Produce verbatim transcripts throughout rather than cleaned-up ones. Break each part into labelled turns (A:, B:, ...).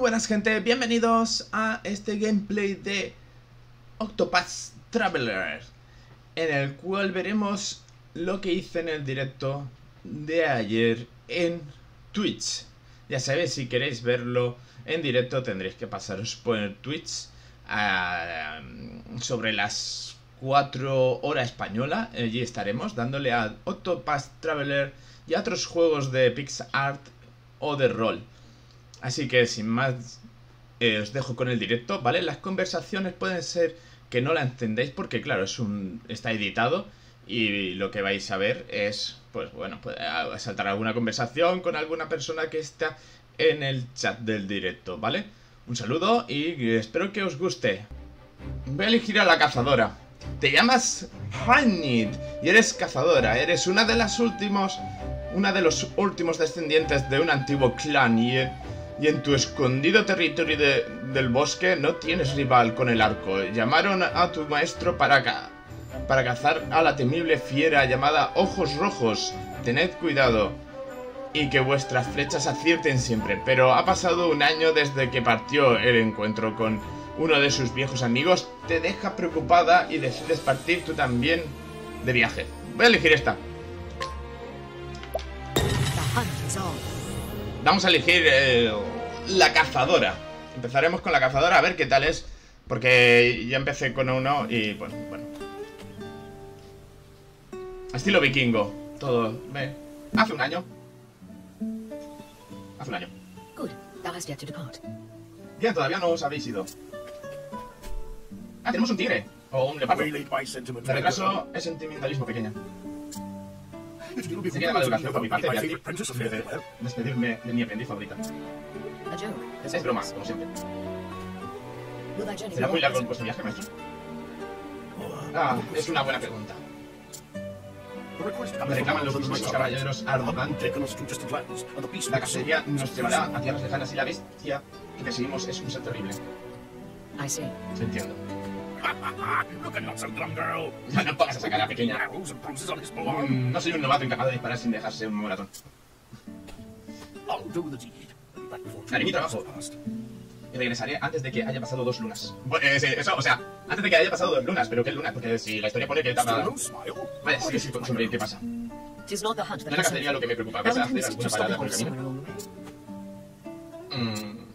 A: buenas gente, bienvenidos a este gameplay de Octopath Traveler, en el cual veremos lo que hice en el directo de ayer en Twitch. Ya sabéis, si queréis verlo en directo tendréis que pasaros por el Twitch uh, sobre las cuatro horas española. Allí estaremos dándole a Octopath Traveler y a otros juegos de PixArt o de rol. Así que sin más, eh, os dejo con el directo, ¿vale? Las conversaciones pueden ser que no la entendéis porque, claro, es un está editado y lo que vais a ver es, pues bueno, puede saltar alguna conversación con alguna persona que está en el chat del directo, ¿vale? Un saludo y espero que os guste. Voy a elegir a la cazadora. Te llamas Hanit y eres cazadora, eres una de las últimos, una de los últimos descendientes de un antiguo clan y... Y en tu escondido territorio de, del bosque no tienes rival con el arco. Llamaron a tu maestro para, ca para cazar a la temible fiera llamada Ojos Rojos. Tened cuidado y que vuestras flechas acierten siempre. Pero ha pasado un año desde que partió el encuentro con uno de sus viejos amigos. Te deja preocupada y decides partir tú también de viaje. Voy a elegir esta. Vamos a elegir eh, la cazadora. Empezaremos con la cazadora a ver qué tal es. Porque ya empecé con uno y pues bueno. Estilo vikingo. Todo. ¿Ve? Hace un año. Hace un año. Bien, todavía no os habéis ido. Ah, tenemos un tigre. O un leopardo. De retraso es sentimentalismo pequeña. Se queda maduración por mi parte de aquí, de despedirme de mi aprendiz favorita. Es broma, como siempre. ¿Será muy largo vuestro viaje, maestro? Ah, es una buena pregunta. Me reclaman los distintos caballeros arrogantes. La cacería nos llevará a tierras lejanas y la bestia que perseguimos es un ser terrible. Se entiendo. No pongas esa cara pequeña. Mm, no soy un novato incapaz de disparar sin dejarse un moratón. Haré mi trabajo y regresaré antes de que haya pasado dos lunas. Eh, sí, eso, o sea, antes de que haya pasado dos lunas. ¿Pero qué lunas? Porque si la historia pone que tarda... Vale, sí, sí, con sonreír, ¿qué pasa? No es la cacería lo que me preocupa. ¿Vas a hacer alguna parada por el camino? Mmm...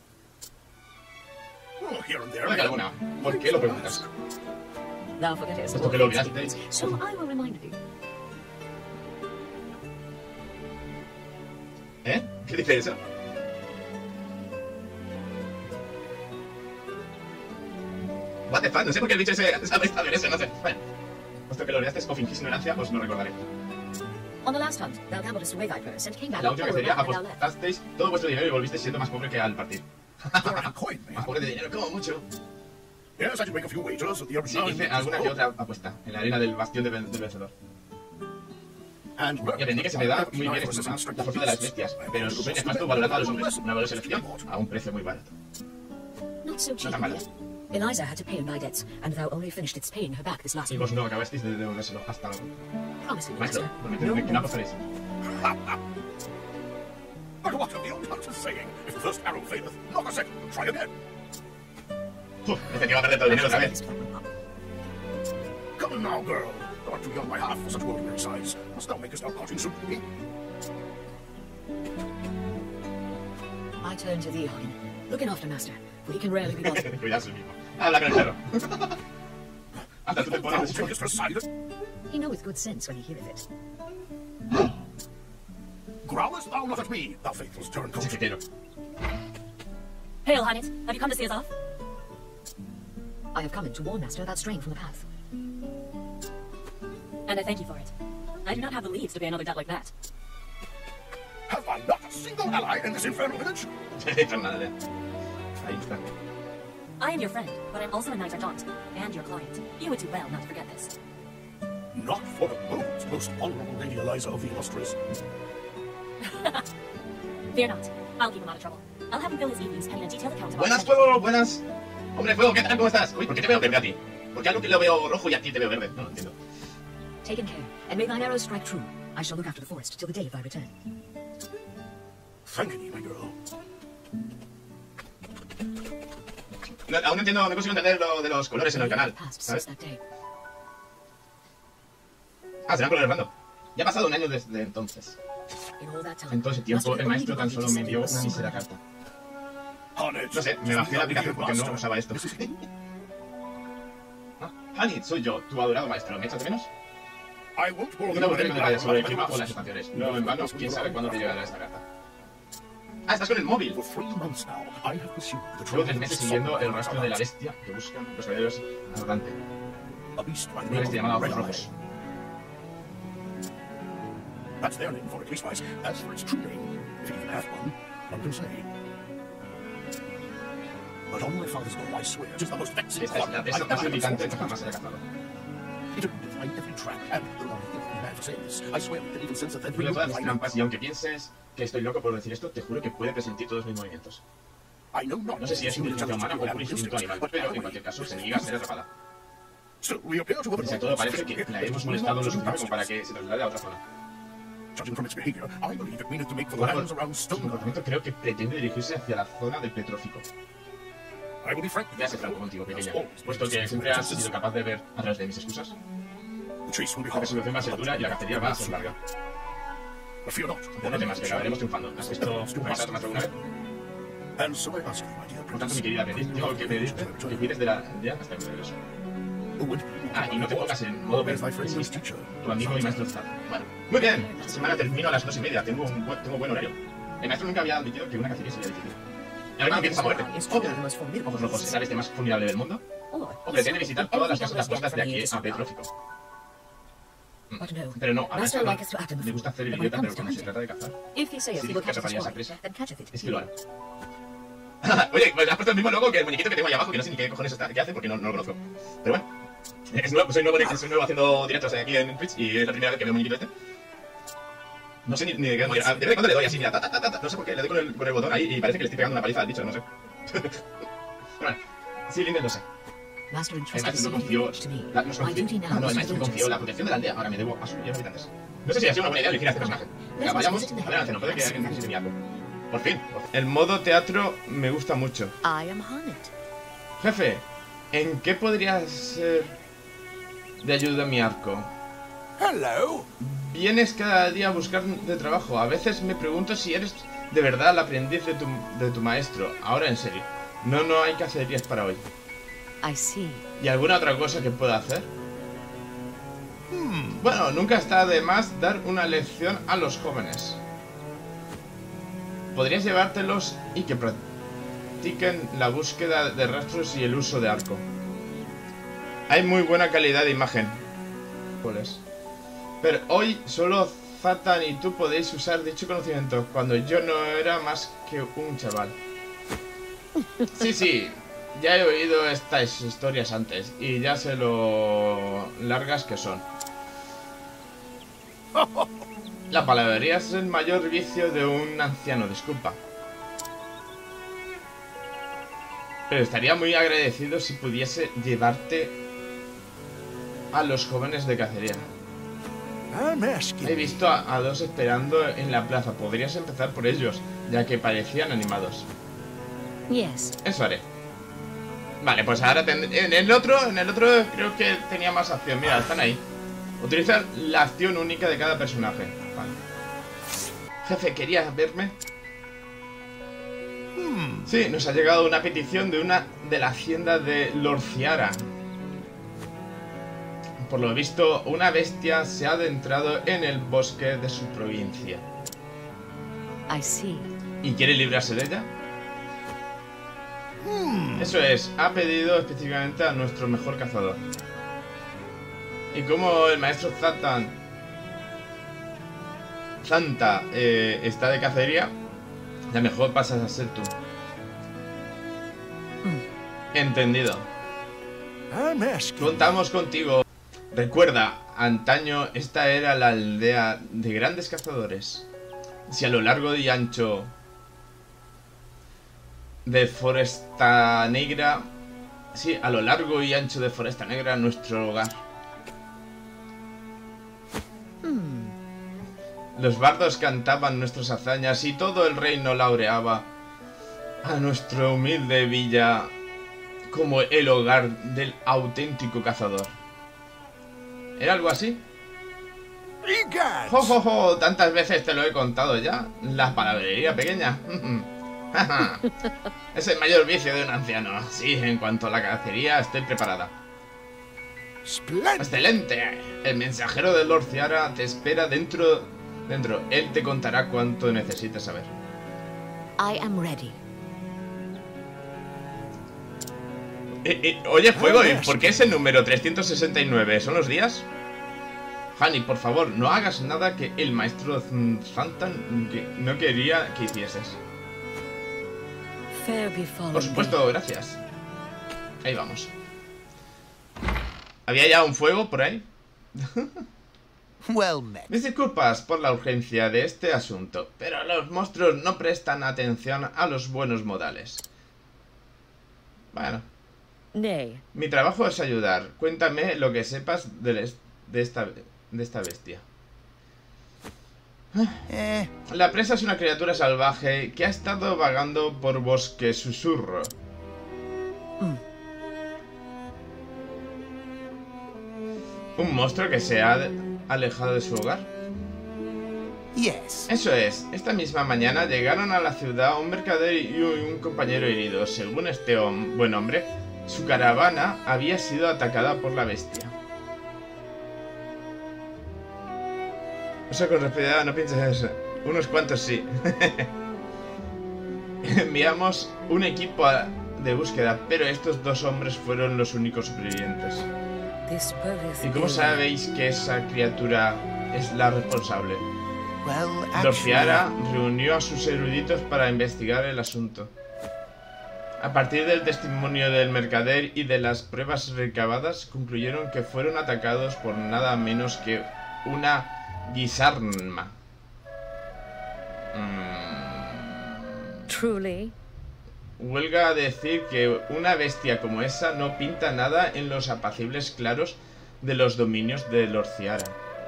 A: Puede que alguna. ¿Por qué lo preguntas? Puesto que lo olvidaste. ¿Eh? ¿Qué dice eso? What the fuck, no sé por qué el bicho ese sabe saber eso, no sé. Bueno, puesto que lo olvidaste o fingís ignorancia, os lo recordaré. La última cacería apostasteis todo vuestro dinero y volvisteis siendo más pobre que al partir. Más pobre de dinero, como mucho. Sí, hice alguna que otra apuesta en la arena del bastión del vencedor. Y aprendí que se me da muy bien la fuerza de las bestias, pero su es más valorado a los hombres. Una buena selección a un precio muy barato. No tan barato.
B: Eliza had to pay my debts, and thou only finished its paying her back this last
A: Y vos no acabasteis de devolvérselo hasta ahora. Maestro, prometedme que no apostaréis.
C: But what are the old hunters saying? If the first arrow faileth, not a second, try again.
A: Uf, este que va a perder todo el dinero otra vez.
C: Come now, girl. Thou art too young by half for such ordinary size. Must thou make us our parting suit to me?
B: I turn to thee, Hoggin. Looking after master, for he can rarely be bothered.
A: Cuidarse el mismo. Habla con el perro. Hasta tú te pones
C: Take us for silent.
B: He knoweth good sense when he heareth it.
C: Growlest thou not at me, thou faithless turncoat?
A: Chiquitero.
B: Hail, Hanit. Have you come to see us off? I have come in to warn master about straying from the path. And I thank you for it. I do not have the leaves to be another debt like that.
C: Have I not a single ally in this infernal village?
A: Ahí está.
B: I am your friend, but I'm also a knight errant, and your client. You would do well not to forget this.
C: Not for a moment, most honorable Lady Eliza of the Illustrious.
B: Fear not. I'll keep him out of trouble. I'll have him fill his evenings penning a detailed account of our
A: Buenas, Fuego, buenas. Hombre, Fuego, ¿qué tal? ¿Cómo estás? Uy, ¿por qué te veo verde a ti? ¿Por qué a Luke lo veo rojo y a ti te veo verde? No lo entiendo.
B: Taken care, and may thine arrows strike true. I shall look after the forest till the day of thy return.
C: Thank you, my girl.
A: no, aún no entiendo, no consigo entender lo de los colores en el canal,
B: Passed
A: ¿sabes?
B: since that day.
A: Ah, serán colores random. Ya ha pasado un año desde entonces.
B: In all that time,
A: En todo ese tiempo,
B: Master
A: el
B: had
A: maestro
B: only
A: tan solo
B: wanted
A: me
B: to
A: envió
B: send
A: una
B: me a
A: mísera
B: sword.
A: carta.
C: Honey,
A: No sé, me bajé la aplicación porque no usaba esto. Ah, Honey, soy yo, tu adorado maestro. ¿Me echas de menos?
C: I won't bore
A: No
C: you
A: te
C: with
A: aburriré
C: any
A: con detalles sobre el
C: more
A: clima o las estaciones. No en vano, quién sabe cuándo te llegará esta carta. Ah, estás con el móvil.
C: For three months now, I have pursued the
A: Llevo tres
C: trail
A: meses siguiendo el rastro de la bestia que buscan los caballeros arrogante.
C: A beast by the
A: Una
C: name
A: bestia llamada
C: of
A: Ojos
C: Red
A: Rojos.
C: That's their name for it, leastwise. As for its true name, if it even has one, none can say. But on my father's law, I swear, it is the most vexing
A: Esta es
C: one
A: la
C: I
A: presa
C: ever
A: más
C: have
A: irritante que
C: experienced.
A: jamás haya cazado.
C: It would define every track and the long filthy mad sense. I swear it even sense that every
A: Cuido todas
C: move
A: mis
C: I
A: trampas y aunque pienses que estoy loco por decir esto, te juro que puede presentir todos mis movimientos.
C: I know not
A: No sé si es
C: human
A: inteligencia humana o
C: intelligence
A: puro instinto animal,
C: but
A: pero en
C: anyway,
A: cualquier caso se niega a ser atrapada.
C: still, we appear to have
A: Pese a todo, parece que la hemos molestado lo suficiente como para que se traslade a otra zona.
C: Judging from its behavior, I believe it meaneth to make for the
A: Bueno,
C: lands around
A: su
C: Stone.
A: comportamiento creo que pretende dirigirse hacia la zona del Petrófico.
C: I will be frank.
A: Ya sé franco contigo, pequeña, puesto que siempre has sido capaz de ver a través de mis excusas.
C: The chase will be
A: La
C: hard.
A: persecución va a ser dura y la cacería va a ser larga.
C: But fear not.
A: Pero no temas, que acabaremos triunfando. ¿Has visto Maestro más alguna vez?
C: And so I ask you, my dear
A: Por tanto,
C: princess,
A: mi querida aprendiz, tengo que pedirte que cuides de la aldea hasta que regreso.
C: who would
A: Ah, y no te pongas en modo
C: as my friend and
A: pesimista.
C: teacher.
A: Tu amigo y maestro Zad. Bueno, muy bien. Esta semana termino a las dos y media. Tengo un buen, tengo buen horario. El maestro nunca había admitido que una cacería sería difícil. Y ahora empiezas a moverte.
B: Is
A: Obvio.
B: truly the most formidable
A: Ojos rojos, ¿es la bestia más formidable del mundo?
B: Or
A: O pretende visitar todas las casas de apuestas de aquí a Petrófico.
B: But no.
A: Pero no, a
B: Master
A: Maestro
B: liketh to act in the
A: le gusta hacer el
B: but when it
A: idiota,
B: comes
A: pero
B: to
A: cuando se
B: hunting,
A: trata de cazar,
B: if he saith
A: Si
B: he will
A: dice que
B: catch a
A: atraparía esa
B: spoil,
A: presa,
B: then catcheth it.
A: es que lo hará. Oye, pues has puesto el mismo logo que el muñequito que tengo ahí abajo, que no sé ni qué cojones está, qué hace porque no, no lo conozco. Pero bueno, es nuevo, soy, nuevo, soy nuevo haciendo directos aquí en Twitch y es la primera vez que veo el muñequito este. No sé ni, ni de qué manera. De vez en cuando le doy así, mira, ta, ta, ta, ta, no sé por qué, le doy con el, con el botón ahí y parece que le estoy pegando una paliza al bicho, no sé. Pero bueno, sí, Linden, no sé.
B: Master
A: El
B: entrusted
A: maestro
B: the
A: no
B: city
A: confió,
B: to me.
A: la, nos
B: My
A: confió,
B: duty
A: ah,
B: now
A: no, el
B: is
A: maestro
B: to
A: confió la
B: diligence.
A: protección de la aldea, ahora me debo a sus habitantes. No sé si ha sido una buena idea elegir a este personaje. Venga, vayamos a ver, no puede que alguien necesite mi arco. Por fin. El modo teatro me gusta mucho.
B: I am Haunted.
A: Jefe, ¿en qué podría ser de ayuda mi arco?
C: Hello.
A: Vienes cada día a buscar de trabajo. A veces me pregunto si eres de verdad el aprendiz de tu, de tu maestro. Ahora en serio. No, no hay cacerías para hoy.
B: I see.
A: ¿Y alguna otra cosa que pueda hacer? Hmm, Bueno, nunca está de más dar una lección a los jóvenes. Podrías llevártelos y que practiquen la búsqueda de rastros y el uso de arco. Hay muy buena calidad de imagen. ¿Cuál es? Pero hoy solo Zatan y tú podéis usar dicho conocimiento, cuando yo no era más que un chaval. Sí, sí, ya he oído estas historias antes y ya sé lo largas que son. La palabrería es el mayor vicio de un anciano, disculpa. Pero estaría muy agradecido si pudiese llevarte a los jóvenes de cacería.
C: I'm asking.
A: He visto a, a dos esperando en la plaza. Podrías empezar por ellos, ya que parecían animados.
B: Yes.
A: Eso haré. Vale, pues ahora tendré... En el otro, en el otro creo que tenía más acción. Mira, están ahí. Utiliza la acción única de cada personaje. Vale. Jefe, ¿querías verme? Sí, nos ha llegado una petición de una de la hacienda de Lord Ciara. Por lo visto, una bestia se ha adentrado en el bosque de su provincia.
B: I see.
A: ¿Y quiere librarse de ella? Eso es, ha pedido específicamente a nuestro mejor cazador. Y como el maestro Zatan Santa eh, está de cacería, la mejor pasas a ser tú. Entendido.
C: I'm asking.
A: Contamos contigo. Recuerda, antaño esta era la aldea de grandes cazadores. Si a lo largo y ancho de Foresta Negra... Sí, a lo largo y ancho de Foresta Negra, nuestro hogar. Los bardos cantaban nuestras hazañas y todo el reino laureaba a nuestra humilde villa como el hogar del auténtico cazador. ¿Era algo así?
C: Egad!
A: ¡Jo, jo, jo! Tantas veces te lo he contado ya. La palabrería pequeña. Es el mayor vicio de un anciano. Sí, en cuanto a la cacería, estoy preparada.
C: Splendid!
A: ¡Excelente! El mensajero de Lord Ciara te espera dentro... Dentro. Él te contará cuánto necesites saber.
B: I am ready.
A: Eh, eh, oye, Fuego, ¿y por qué ese número trescientos sesenta y nueve? ¿Son los días? Hani, por favor, no hagas nada que el maestro Zantan que no quería que hicieses.
B: Fair befallen
A: Por supuesto, gracias. Ahí vamos. ¿Había ya un fuego por ahí?
D: Well met.
A: Mis disculpas por la urgencia de este asunto, pero los monstruos no prestan atención a los buenos modales. Bueno,
B: Nay.
A: mi trabajo es ayudar. Cuéntame lo que sepas de, les- de, esta, de esta bestia.
D: Eh,
A: La presa es una criatura salvaje que ha estado vagando por bosque susurro. ¿Un monstruo que se ha de- alejado de su hogar?
D: yes.
A: Eso es, esta misma mañana llegaron a la ciudad un mercader y un compañero herido. Según este hom- buen hombre, su caravana había sido atacada por la bestia. O sea, con responsabilidad, no pienses eso. Unos cuantos sí. Enviamos un equipo a- de búsqueda, pero estos dos hombres fueron los únicos supervivientes.
B: This birth
A: ¿Y cómo
B: is-
A: sabéis que esa criatura es la responsable?
D: Well,
A: Lord
D: actually,
A: Ciara reunió a sus eruditos para investigar el asunto. A partir del testimonio del mercader y de las pruebas recabadas, concluyeron que fueron atacados por nada menos que una guisarma. Mm.
B: Truly.
A: Huelga a decir que una bestia como esa no pinta nada en los apacibles claros de los dominios de Lord Ciara.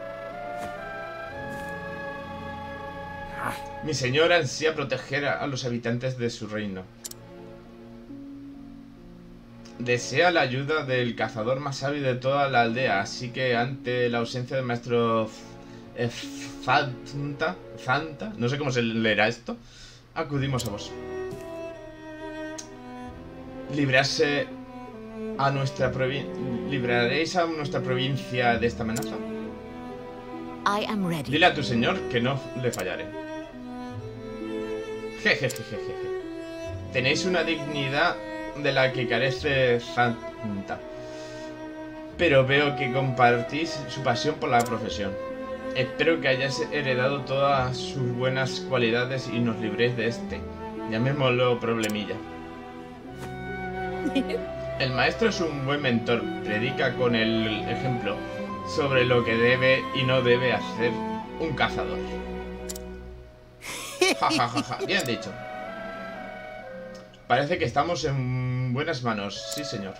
A: Mi señor ansía proteger a los habitantes de su reino. Desea la ayuda del cazador más sabio de toda la aldea, así que ante la ausencia del maestro eh, Zanta, Zanta, no sé cómo se leerá esto, acudimos a vos. Librarse a nuestra provincia. ¿Libraréis a nuestra provincia de esta amenaza?
B: I am ready.
A: Dile a tu señor que no le fallaré. Jejejejeje. Tenéis una dignidad de la que carece Zanta, pero veo que compartís su pasión por la profesión. Espero que hayáis heredado todas sus buenas cualidades y nos libréis de este, llamémoslo problemilla. El maestro es un buen mentor, predica con el ejemplo sobre lo que debe y no debe hacer un cazador. Ja, ja, ja, ja. Bien dicho. Parece que estamos en buenas manos, sí señor.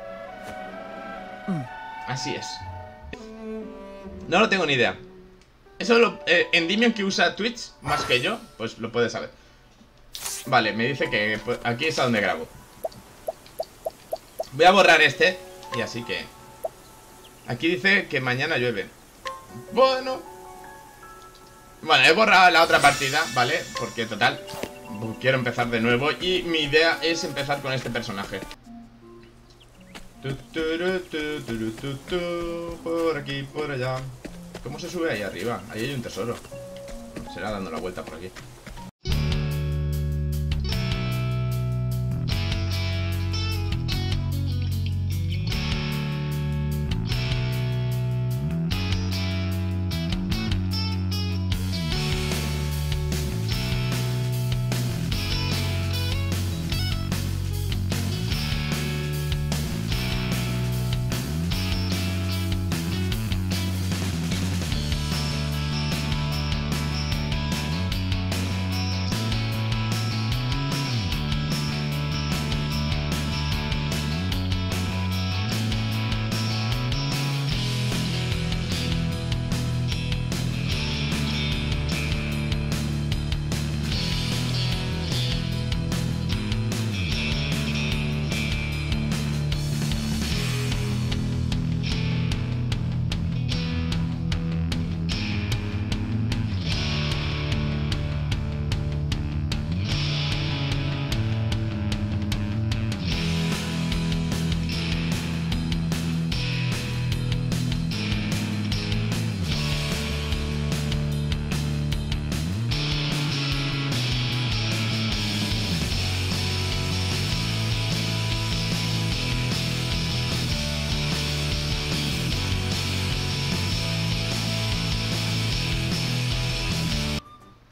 A: Así es. No lo tengo ni idea. Eso lo, eh, Endymion, que usa Twitch más que yo, pues lo puede saber. Vale, me dice que pues, aquí es a donde grabo. Voy a borrar este. Y así que... Aquí dice que mañana llueve. Bueno. Bueno, he borrado la otra partida, ¿vale? Porque total, quiero empezar de nuevo. Y mi idea es empezar con este personaje. Tu, turu, tu, turu, tu, tu, por aquí, por allá. ¿Cómo se sube ahí arriba? Ahí hay un tesoro. Será dando la vuelta por aquí.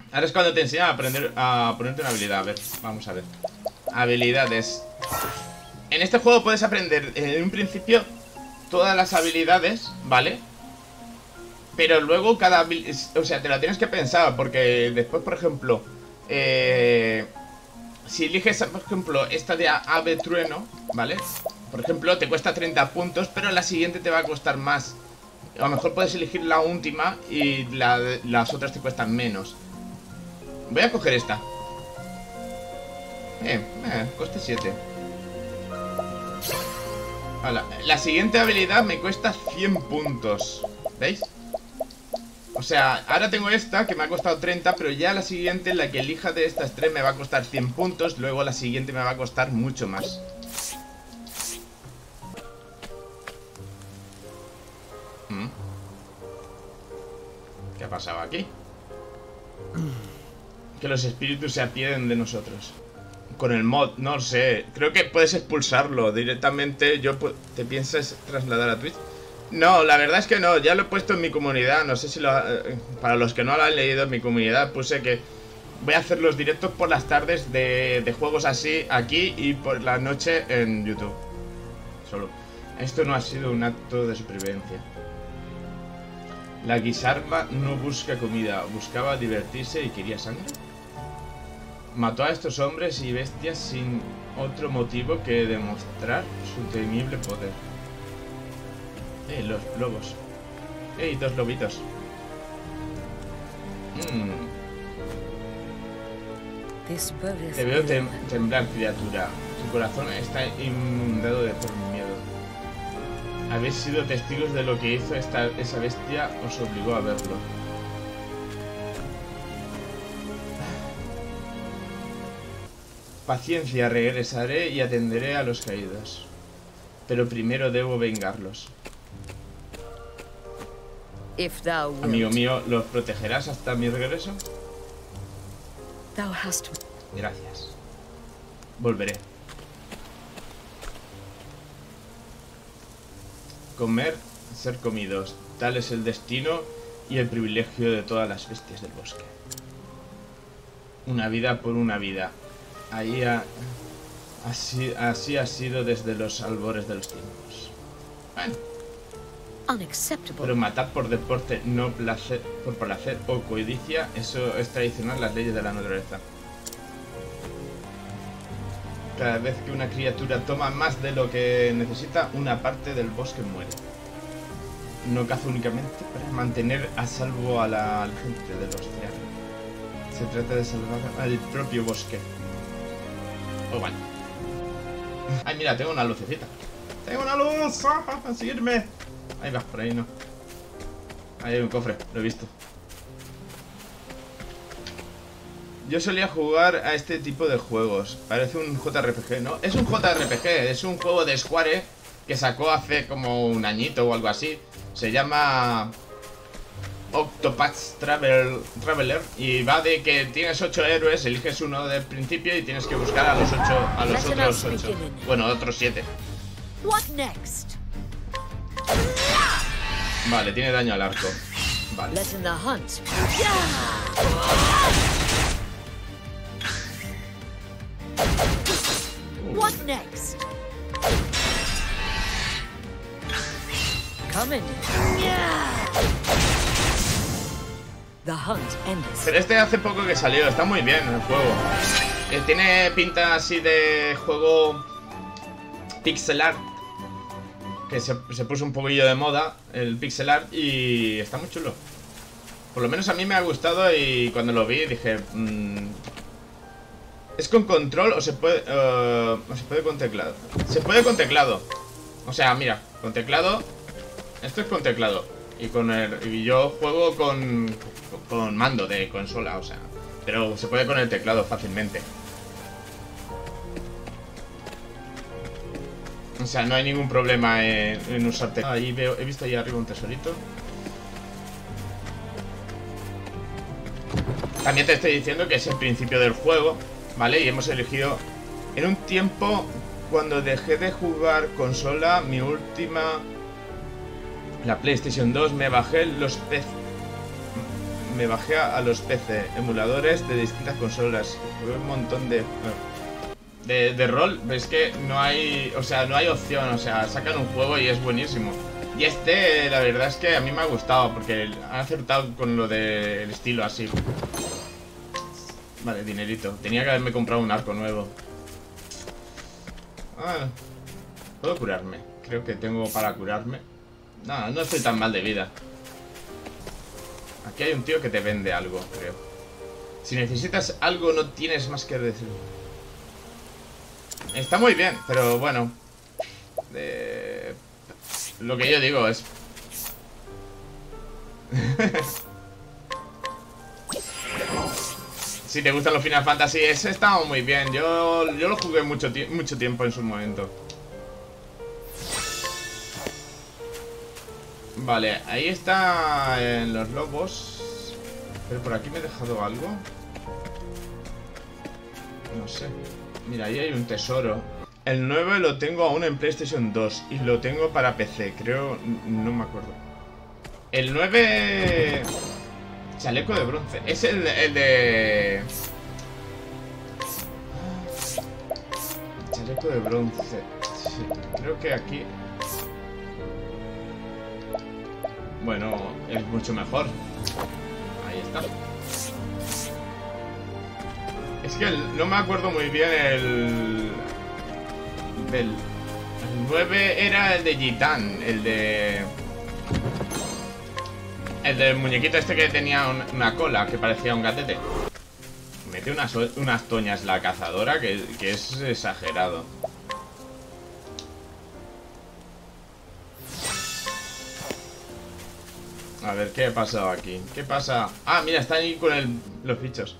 A: Ahora es cuando te enseñan a aprender a ponerte una habilidad. A ver, vamos a ver. Habilidades. En este juego puedes aprender en un principio todas las habilidades, ¿vale? Pero luego cada... O sea, te la tienes que pensar, porque después, por ejemplo, eh, si eliges, por ejemplo, esta de ave trueno, ¿vale? Por ejemplo, te cuesta treinta puntos, pero la siguiente te va a costar más. A lo mejor puedes elegir la última y la, las otras te cuestan menos. Voy a coger esta. Eh, eh coste siete. Hola. La siguiente habilidad me cuesta cien puntos. ¿Veis? O sea, ahora tengo esta que me ha costado treinta, pero ya la siguiente, la que elija de estas tres, me va a costar cien puntos. Luego la siguiente me va a costar mucho más. ¿Mm? ¿Qué ha pasado aquí? Que los espíritus se apiaden de nosotros. Con el mod, no sé. Creo que puedes expulsarlo directamente. Yo ¿Te piensas trasladar a Twitch? No, la verdad es que no. Ya lo he puesto en mi comunidad. No sé si lo... Para los que no lo han leído, en mi comunidad puse que voy a hacer los directos por las tardes de, de juegos así aquí y por la noche en YouTube. Solo. Esto no ha sido un acto de supervivencia. La guisarma no busca comida. Buscaba divertirse y quería sangre. Mató a estos hombres y bestias sin otro motivo que demostrar su temible poder. Eh, los lobos. Eh, dos lobitos. Mm. Te veo tem temblar, criatura. Tu corazón está inundado de por miedo. Habéis sido testigos de lo que hizo esta, esa bestia, os obligó a verlo. Paciencia, regresaré y atenderé a los caídos. Pero primero debo vengarlos. Amigo mío, ¿los protegerás hasta mi regreso? Gracias. Volveré. Comer, ser comidos. Tal es el destino y el privilegio de todas las bestias del bosque. Una vida por una vida. Ahí ha, así, así ha sido desde los albores de los tiempos. Bueno. Pero matar por deporte, no placer, por placer o codicia, eso es traicionar las leyes de la naturaleza. Cada vez que una criatura toma más de lo que necesita, una parte del bosque muere. No caza únicamente para mantener a salvo a la, a la gente de los cianos. Se trata de salvar al propio bosque. Oh, bueno. Ay, mira, tengo una lucecita. ¡Tengo una luz! ¡Ah, seguirme! Ahí vas, por ahí no. Ahí hay un cofre, lo he visto. Yo solía jugar a este tipo de juegos. Parece un J R P G, ¿no? Es un J R P G, es un juego de Square que sacó hace como un añito o algo así. Se llama Octopath Travel, Traveler y va de que tienes ocho héroes, eliges uno del principio y tienes que buscar a los ocho, a los otros ocho. Bueno, otros siete. Vale, tiene daño al arco. Vale.
B: What next? Coming. The hunt ends.
A: Pero este hace poco que salió, está muy bien el juego. Eh, tiene pinta así de juego pixel art, que se, se puso un poquillo de moda el pixel art y está muy chulo. Por lo menos a mí me ha gustado y cuando lo vi dije... Mmm, ¿es con control o se puede, uh, o se puede con teclado? Se puede con teclado. O sea, mira, con teclado. Esto es con teclado. Y con el, y yo juego con, con mando de consola, o sea. Pero se puede con el teclado fácilmente. O sea, no hay ningún problema en, en usar teclado. Ahí veo, he visto ahí arriba un tesorito. También te estoy diciendo que es el principio del juego, ¿vale? Y hemos elegido en un tiempo cuando dejé de jugar consola, mi última, la PlayStation dos, me bajé los P C. me bajé a los P C, emuladores de distintas consolas. Un montón de... De, de rol, es que no hay... O sea, no hay opción, o sea, sacan un juego y es buenísimo. Y este, la verdad es que a mí me ha gustado, porque han acertado con lo del estilo así. Vale, dinerito. Tenía que haberme comprado un arco nuevo. Ah, puedo curarme. Creo que tengo para curarme. No, no estoy tan mal de vida. Aquí hay un tío que te vende algo, creo. Si necesitas algo, no tienes más que decir. Está muy bien, pero bueno. Eh, lo que yo digo es... Si te gustan los Final Fantasy, ese estaba muy bien. Yo, yo lo jugué mucho, mucho tiempo en su momento. Vale, ahí está en los lobos. Pero por aquí me he dejado algo. No sé. Mira, ahí hay un tesoro. El nueve lo tengo aún en PlayStation dos. Y lo tengo para P C, creo. No me acuerdo. El nueve... Chaleco de bronce. Es el, el de... Chaleco de bronce. Sí, creo que aquí... Bueno, es mucho mejor. Ahí está. Es que el, no me acuerdo muy bien el... Del... El nueve era el de Gitán. El de... El del muñequito este que tenía un, una cola que parecía un gatete. Mete unas, unas toñas la cazadora que, que es exagerado. A ver, ¿qué ha pasado aquí? ¿Qué pasa? Ah, mira, están ahí con el, los bichos.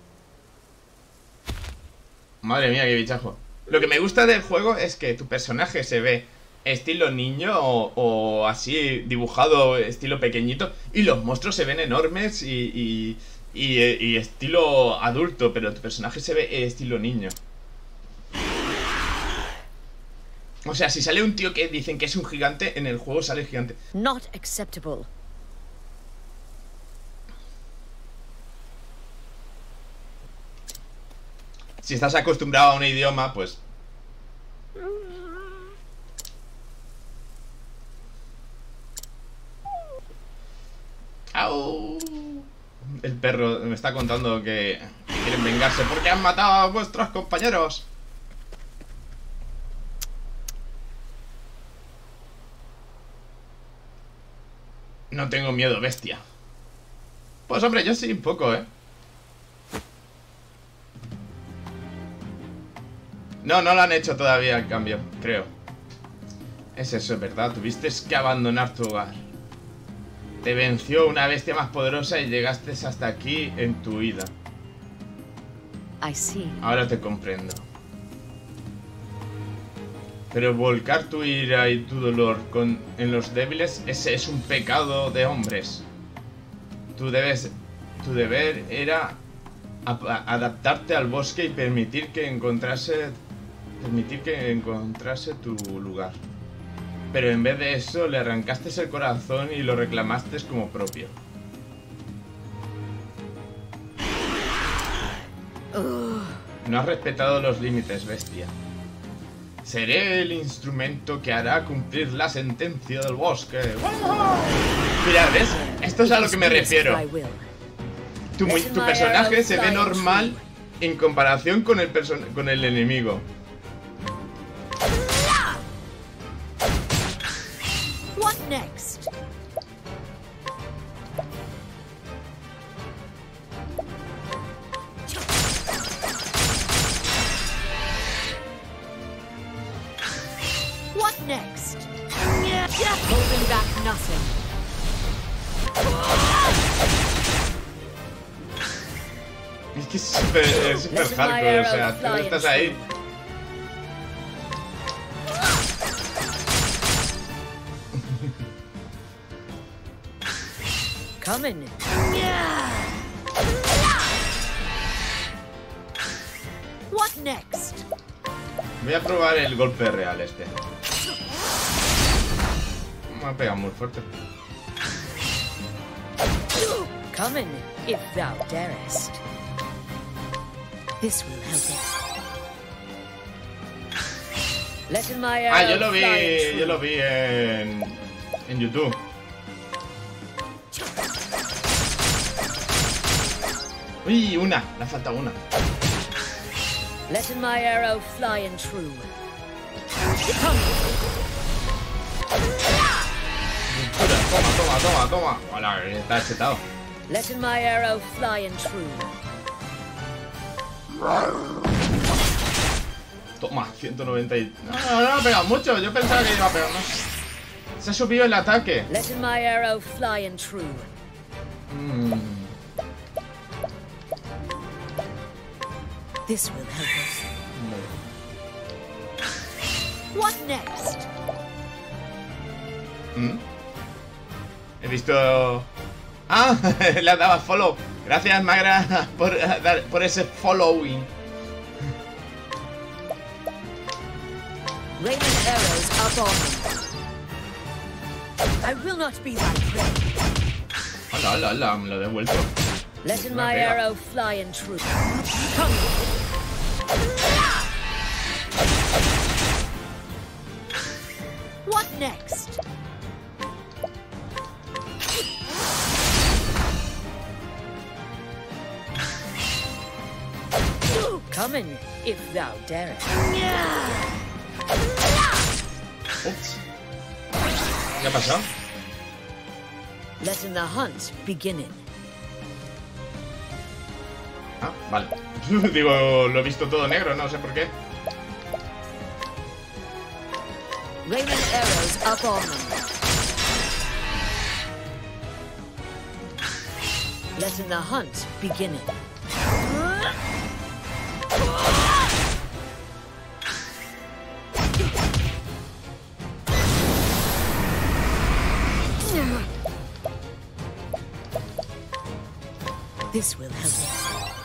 A: Madre mía, qué bichajo. Lo que me gusta del juego es que tu personaje se ve estilo niño o, o así dibujado estilo pequeñito, y los monstruos se ven enormes y, y, y, y estilo adulto, pero tu personaje se ve estilo niño. O sea, si sale un tío que dicen que es un gigante, en el juego sale gigante.
B: Not acceptable.
A: Si estás acostumbrado a un idioma, pues... ¡Au! El perro me está contando que quieren vengarse porque han matado a vuestros compañeros. No tengo miedo, bestia. Pues hombre, yo sí un poco, ¿eh? No, no lo han hecho todavía el cambio, creo. Es eso, ¿verdad? Tuviste que abandonar tu hogar. Te venció una bestia más poderosa y llegaste hasta aquí en tu vida.
B: I see.
A: Ahora te comprendo. Pero volcar tu ira y tu dolor con, en los débiles, ese es un pecado de hombres. Tu, debes, tu deber era a, a, adaptarte al bosque y permitir que encontrase, permitir que encontrase tu lugar. Pero en vez de eso, le arrancaste el corazón y lo reclamaste como propio. No has respetado los límites, bestia. Seré el instrumento que hará cumplir la sentencia del bosque. Mira, ¿ves? Esto es a lo que me refiero. Tu, tu personaje se ve normal en comparación con el, person con el enemigo.
B: What next? What next? Holding back nothing.
A: Es que es súper es super hardcore, o sea, tú estás ahí.
B: Coming. What next?
A: Voy a probar el golpe real este. Me ha pegado muy fuerte.
B: Come in, if thou darest. This will help it. Let in my arrow
A: Ah, yo lo vi,
B: fly
A: yo lo vi en, en YouTube. Uy, una, le falta una.
B: Let in my arrow fly and true. Come.
A: Toma, toma, toma, toma. Hola, está chetado.
B: Let in my arrow fly and true.
A: Toma, ciento noventa y... No, no, no, ha pegado mucho. Yo pensaba que iba a pegar más. Se ha subido el ataque.
B: Let in my arrow fly and true.
A: Mm.
B: This will help us. What next?
A: ¿Mm? He visto... Ah, le daba follow. Gracias, Magra, por, dar, por ese following.
B: Rain and arrows up on them. I will not be thy prey.
A: Hola, hola, hola, me lo he devuelto.
B: Let in
A: Me ha
B: my
A: pegado.
B: arrow fly and true. Come. What next? Come in, if thou darest.
A: Ups. ¿Qué ha pasado?
B: Let in the hunt beginning.
A: Ah, vale. Digo, lo he visto todo negro, no sé por qué.
B: Rain and arrows up on them. Let in the hunt beginning. This will help us.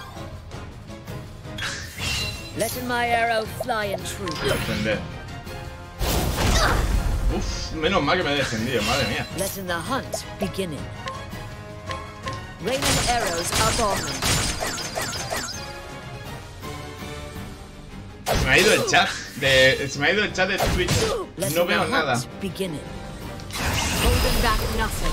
B: Let in my arrow fly and true.
A: Defender. Uf, menos mal que me he defendido, madre mía.
B: Let in the hunt beginning. Rain and arrows up on them.
A: Se me ha ido el chat de... Se me ha ido el chat de Twitch.
B: Let
A: No
B: in the
A: veo nada.
B: hunt beginning. Holding back nothing.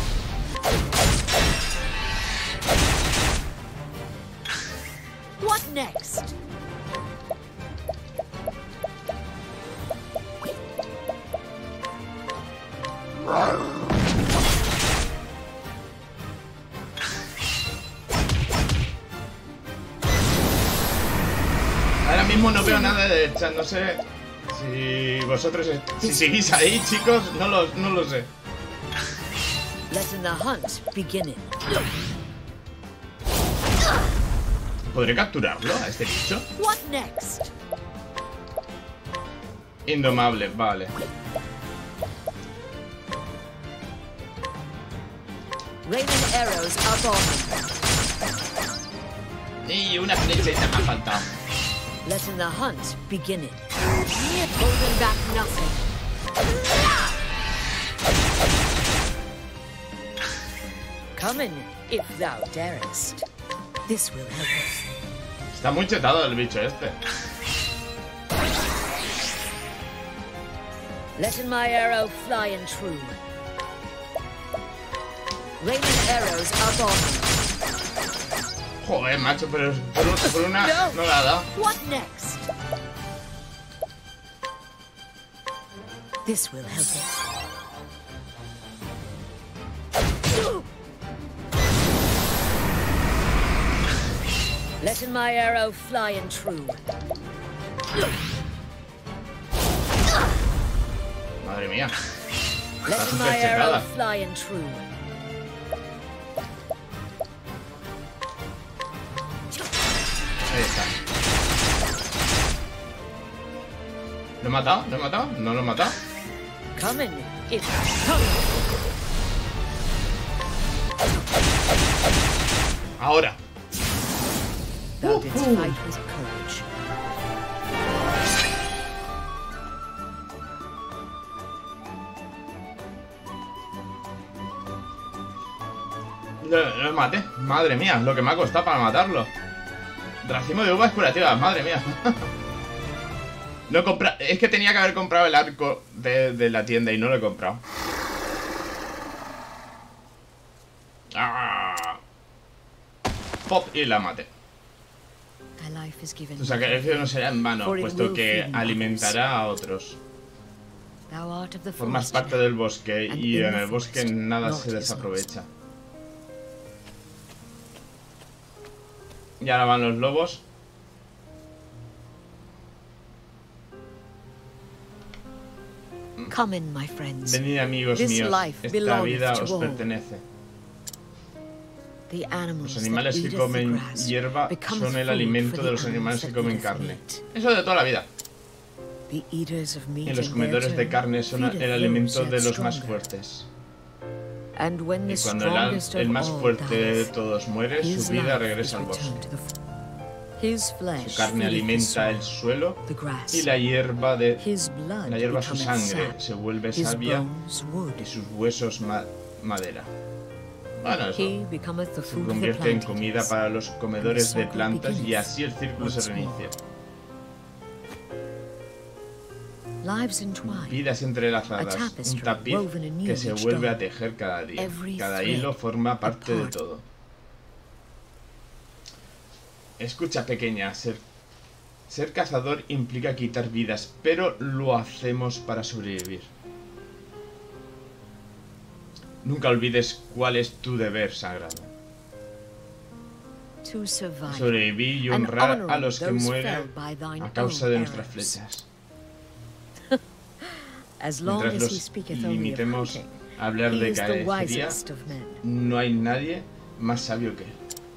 B: What next?
A: Ahora mismo no veo nada del chat, no sé si vosotros... Si seguís ahí, chicos, no lo, no lo sé.
B: Let in the hunt beginning.
A: ¿Podré capturarlo a este bicho?
B: What next?
A: Indomable, vale.
B: Rain and arrows up on them.
A: Y una flechita me ha faltado.
B: Let in the hunt beginning. Holding back nothing. Come in, if thou darest. This will help us.
A: Está muy chetado el bicho este.
B: Let in my arrow fly and true. Rain and arrows up on them.
A: Joder, macho, pero por, por una no la ha dado.
B: What next? This will help us. Let in my arrow fly and true.
A: Madre mía.
B: Let
A: Está
B: in my
A: súper
B: arrow
A: chetada.
B: fly and true.
A: Ahí está. ¿Lo he matado? ¿Lo he matado? ¿No lo he matado?
B: Come in, if come.
A: Ahora.
B: Thou didst
A: Woohoo.
B: fight with courage.
A: Lo, lo maté. Madre mía, lo que me ha costado para matarlo. Racimo de uvas curativas, madre mía. No he comprado. Es que tenía que haber comprado el arco de, de la tienda y no lo he comprado. Ah. Pop y la maté. O sea que el no será en vano, puesto que alimentará a otros. Formas parte del bosque y en el bosque nada se desaprovecha. Y ahora van los lobos. Venid, amigos míos, esta vida os pertenece. Los animales que comen hierba son el alimento de los animales que comen carne. Eso de toda la vida. Y los comedores de carne son el alimento de los más fuertes. Y cuando el, el más fuerte de todos muere, su vida regresa al bosque. Su carne alimenta el suelo y la hierba de la hierba su sangre se vuelve savia y sus huesos ma madera. Bueno, eso se convierte en comida para los comedores de plantas y así el círculo se reinicia. Vidas entrelazadas, un tapiz que se vuelve a tejer cada día. Cada hilo forma parte de todo. Escucha, pequeña, ser, ser cazador implica quitar vidas, pero lo hacemos para sobrevivir. Nunca olvides cuál es tu deber sagrado. Sobrevivir y honrar a los que mueren a causa de nuestras flechas. Mientras los limitemos a hablar de cacería, no hay nadie más sabio que él.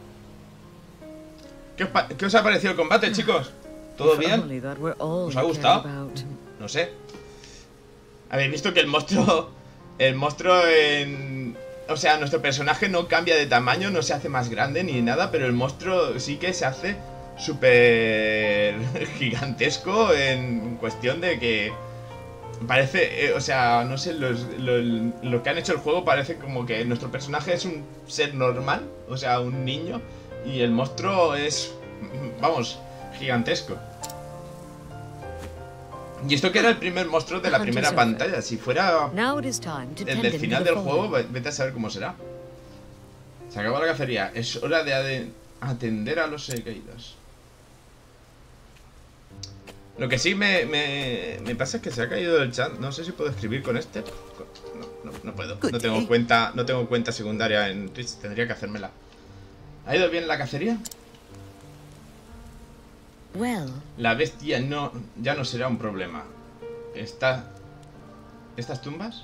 A: ¿Qué os, ¿Qué os ha parecido el combate, chicos? ¿Todo bien? ¿Os ha gustado? No sé. Habéis visto que el monstruo... El monstruo en... O sea, nuestro personaje no cambia de tamaño, no se hace más grande ni nada, pero el monstruo sí que se hace súper gigantesco en cuestión de que... Parece, eh, o sea, no sé, los, los, lo que han hecho el juego parece como que nuestro personaje es un ser normal, o sea, un niño, y el monstruo es, vamos, gigantesco. Y esto que era el primer monstruo de la primera pantalla, si fuera el del final del juego, vete a saber cómo será. Se acabó la cacería, es hora de atender a los caídos. Lo que sí me, me, me pasa es que se ha caído el chat. No sé si puedo escribir con este. No, no, no puedo. No tengo cuenta, no tengo cuenta secundaria en Twitch. Tendría que hacérmela. ¿Ha ido bien la cacería? La bestia no, ya no será un problema. Está, ¿Estas tumbas?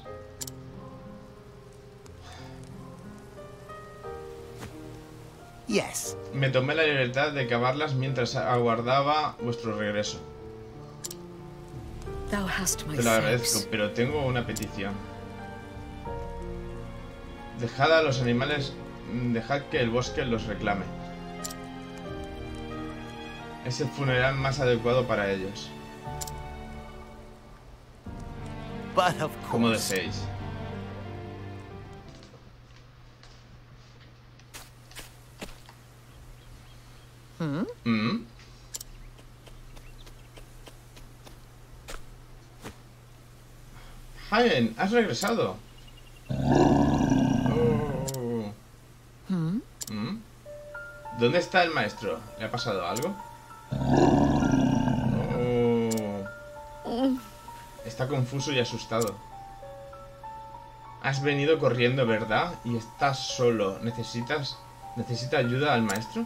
D: Yes.
A: Me tomé la libertad de cavarlas mientras aguardaba vuestro regreso. Te lo agradezco, pero tengo una petición. Dejad a los animales, dejad que el bosque los reclame. Es el funeral más adecuado para ellos.
D: But of
A: Como
D: course.
A: deseéis.
B: Hmm?
A: ¿Mm? Hagen, has regresado. Oh.
B: Hmm?
A: ¿Mm? ¿Dónde está el maestro? ¿Le ha pasado algo? Oh. Está confuso y asustado. Has venido corriendo, ¿verdad? Y estás solo. ¿Necesitas... ¿Necesita ayuda al maestro?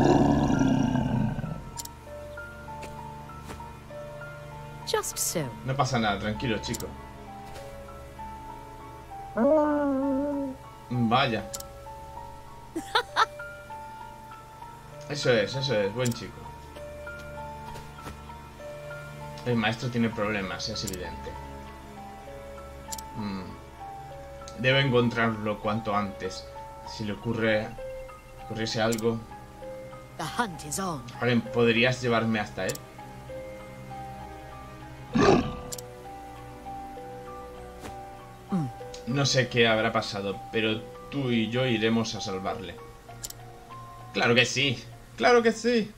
B: Just so.
A: No pasa nada, tranquilo, chico. Vaya. Eso es, eso es, buen chico. El maestro tiene problemas, es evidente. Mm. Debo encontrarlo cuanto antes. Si le ocurre... ocurriese algo...
B: The hunt is on.
A: Vale, ¿podrías llevarme hasta él? No sé qué habrá pasado, pero tú y yo iremos a salvarle. Claro que sí, claro que sí.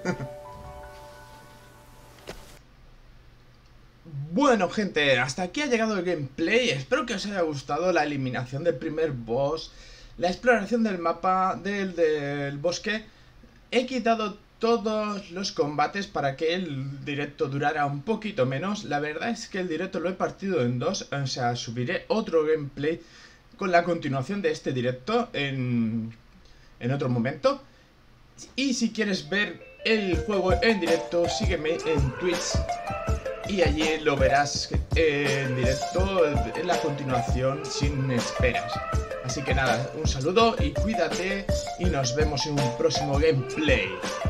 A: Bueno, gente, hasta aquí ha llegado el gameplay. Espero que os haya gustado la eliminación del primer boss, la exploración del mapa del, del bosque. He quitado todos los combates para que el directo durara un poquito menos. La verdad es que el directo lo he partido en dos, o sea, subiré otro gameplay con la continuación de este directo en, en otro momento. Y si quieres ver el juego en directo, sígueme en Twitch y allí lo verás en directo en la continuación sin esperas. Así que nada, un saludo y cuídate y nos vemos en un próximo gameplay.